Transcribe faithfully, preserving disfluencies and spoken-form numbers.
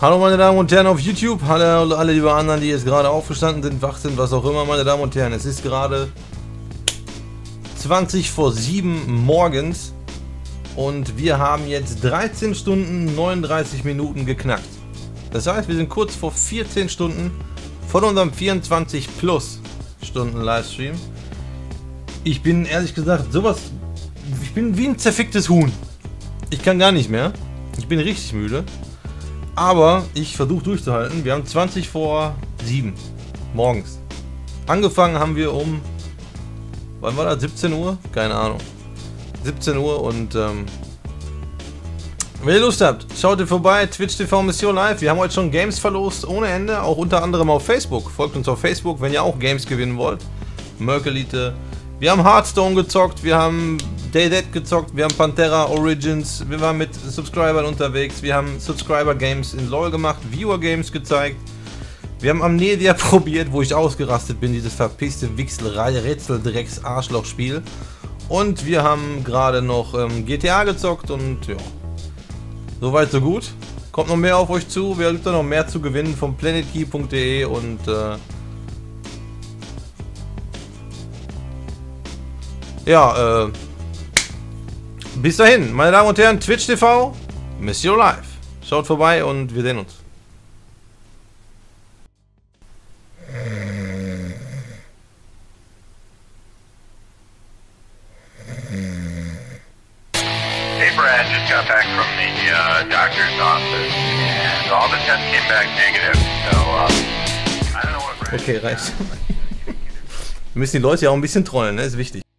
Hallo meine Damen und Herren auf YouTube, hallo alle liebe anderen, die jetzt gerade aufgestanden sind, wach sind, was auch immer, meine Damen und Herren. Es ist gerade zwanzig vor sieben morgens und wir haben jetzt dreizehn Stunden neununddreißig Minuten geknackt. Das heißt, wir sind kurz vor vierzehn Stunden von unserem vierundzwanzig plus Stunden Livestream. Ich bin ehrlich gesagt sowas, ich bin wie ein zerficktes Huhn. Ich kann gar nicht mehr, ich bin richtig müde. Aber ich versuche durchzuhalten. Wir haben zwanzig vor sieben morgens. Angefangen haben wir um, wann war das? siebzehn Uhr? Keine Ahnung. siebzehn Uhr und ähm, wenn ihr Lust habt, schaut ihr vorbei. Twitch T V Mission Live. Wir haben heute schon Games verlost ohne Ende. Auch unter anderem auf Facebook. Folgt uns auf Facebook, wenn ihr auch Games gewinnen wollt. Merkelite. Wir haben Hearthstone gezockt. Wir haben Day Dead gezockt, wir haben Pantera Origins, wir waren mit Subscribern unterwegs, wir haben Subscriber Games in LoL gemacht, Viewer Games gezeigt, wir haben Amnesia probiert, wo ich ausgerastet bin, dieses verpisste Wichselrei, Rätsel-Drecks Arschloch-Spiel, und wir haben gerade noch ähm, G T A gezockt und ja, soweit so gut. Kommt noch mehr auf euch zu, wir gibt da noch mehr zu gewinnen vom planetkey punkt de und äh, ja, äh bis dahin, meine Damen und Herren, Twitch T V, Mission Live. Schaut vorbei und wir sehen uns. Hey Brad, just got back from the uh, doctor's office and all the tests came back negative. So, uh, I don't know what Brad. Okay, reicht. Wir müssen die Leute ja auch ein bisschen trollen, ne? Ist wichtig.